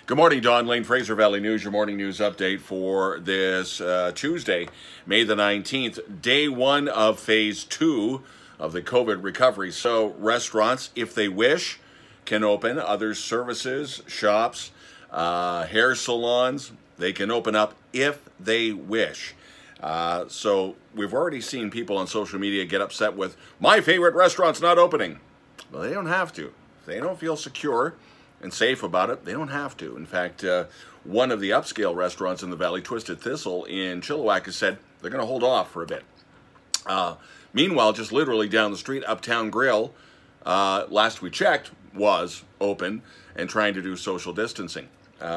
Good morning, Don Lane, Fraser Valley News, your morning news update for this Tuesday, May the 19th, day one of phase 2 of the COVID recovery. So restaurants, if they wish, can open. Other services, shops, hair salons, they can open up if they wish. So we've already seen people on social media get upset with, my favorite restaurant's not opening. Well, they don't have to. If they don't feel secure and safe about it, they don't have to. In fact, one of the upscale restaurants in the Valley, Twisted Thistle in Chilliwack, has said they're going to hold off for a bit. Meanwhile, just literally down the street, Uptown Grill, last we checked, was open and trying to do social distancing.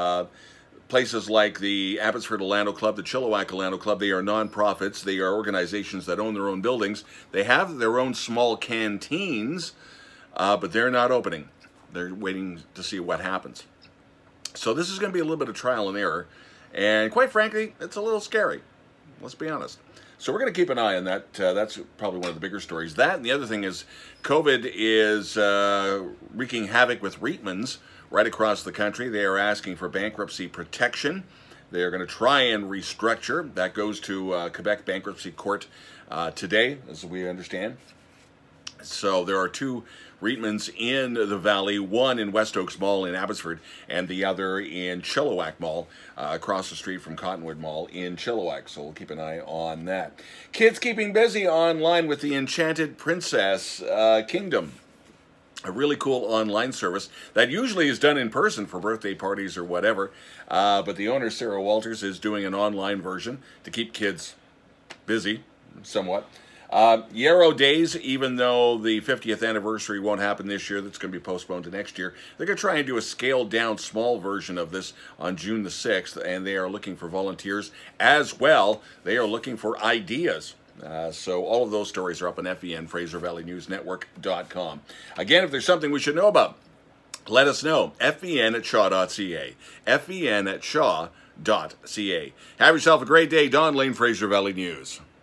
Places like the Abbotsford Orlando Club, the Chilliwack Orlando Club, they are nonprofits. They are organizations that own their own buildings. They have their own small canteens, but they're not opening. They're waiting to see what happens. So this is going to be a little bit of trial and error. And quite frankly, it's a little scary. Let's be honest. So we're going to keep an eye on that. That's probably one of the bigger stories. That and the other thing is COVID is wreaking havoc with Reitmans right across the country. They are asking for bankruptcy protection. They are going to try and restructure. That goes to Quebec Bankruptcy Court today, as we understand. So there are two Reitmans in the Valley, one in West Oaks Mall in Abbotsford and the other in Chilliwack Mall, across the street from Cottonwood Mall in Chilliwack. So we'll keep an eye on that. Kids keeping busy online with the Enchanted Princess Kingdom. A really cool online service that usually is done in person for birthday parties or whatever. But the owner, Sarah Walters, is doing an online version to keep kids busy somewhat. Yarrow Days, even though the 50th anniversary won't happen this year, that's going to be postponed to next year, they're going to try and do a scaled-down small version of this on June the 6th, and they are looking for volunteers as well. They are looking for ideas. So all of those stories are up on FVN, FraserValleyNewsNetwork.com. Again, if there's something we should know about, let us know. FVN@shaw.ca. FVN@shaw.ca. Have yourself a great day. Don Lane, Fraser Valley News.